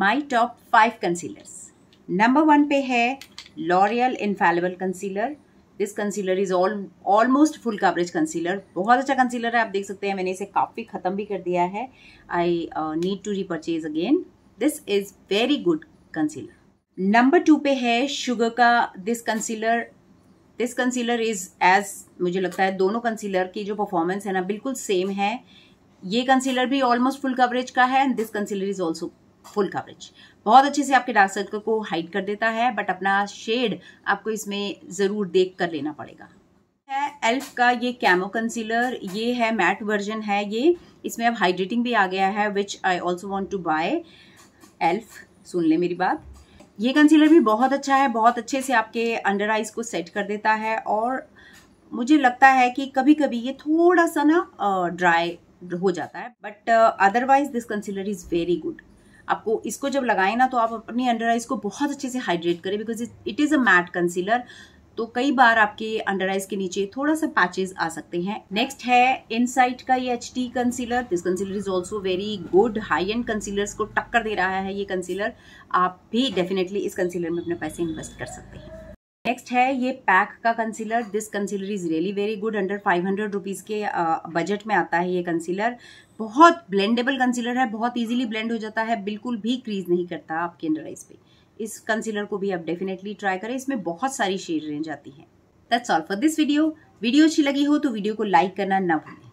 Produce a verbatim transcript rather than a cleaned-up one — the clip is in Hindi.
माई top five concealers. Number one पे है L'Oreal infallible concealer. This concealer is all almost full coverage concealer. बहुत अच्छा कंसीलर है, आप देख सकते हैं मैंने इसे काफ़ी ख़त्म भी कर दिया है। I need to repurchase again. This is very good concealer. Number two पे है शुगर का this concealer. This concealer is as मुझे लगता है दोनों कंसीलर की जो परफॉर्मेंस है ना बिल्कुल सेम है। ये कंसीलर भी ऑलमोस्ट फुल कवरेज का है and this concealer is also full coverage. बहुत अच्छे से आपके डार्क सर्कल को हाइड कर देता है, बट अपना शेड आपको इसमें जरूर देख कर लेना पड़ेगा। है एल्फ का ये कैमो कंसीलर। ये है मैट वर्जन है ये, इसमें अब हाइड्रेटिंग भी आ गया है which I also want to buy. Elf, सुन ले मेरी बात। ये कंसीलर भी बहुत अच्छा है, बहुत अच्छे से आपके अंडर आइज को सेट कर देता है और मुझे लगता है कि कभी कभी ये थोड़ा सा ना ड्राई हो जाता है, but otherwise this concealer is very good. आपको इसको जब लगाएं ना तो आप अपनी अंडर आइज को बहुत अच्छे से हाइड्रेट करें because it is a matte concealer. तो कई बार आपके अंडर आइज के नीचे थोड़ा सा पैचेस आ सकते हैं। नेक्स्ट है इनसाइट का ये H D concealer. This concealer is also very good. High end concealers को टक्कर दे रहा है ये कंसीलर। आप भी डेफिनेटली इस कंसीलर में अपने पैसे इन्वेस्ट कर सकते हैं। नेक्स्ट है ये पैक का concealer. This concealer is really very good. Under five hundred rupees के बजट में आता है ये कंसीलर। बहुत ब्लेंडेबल कंसीलर है, बहुत इजीली ब्लेंड हो जाता है, बिल्कुल भी क्रीज नहीं करता आपके अंडर आइज पे। इस कंसीलर को भी आप डेफिनेटली ट्राई करें, इसमें बहुत सारी शेड रेंज आती है। That's all for this video. Video अच्छी लगी हो तो वीडियो को लाइक करना ना भूलें।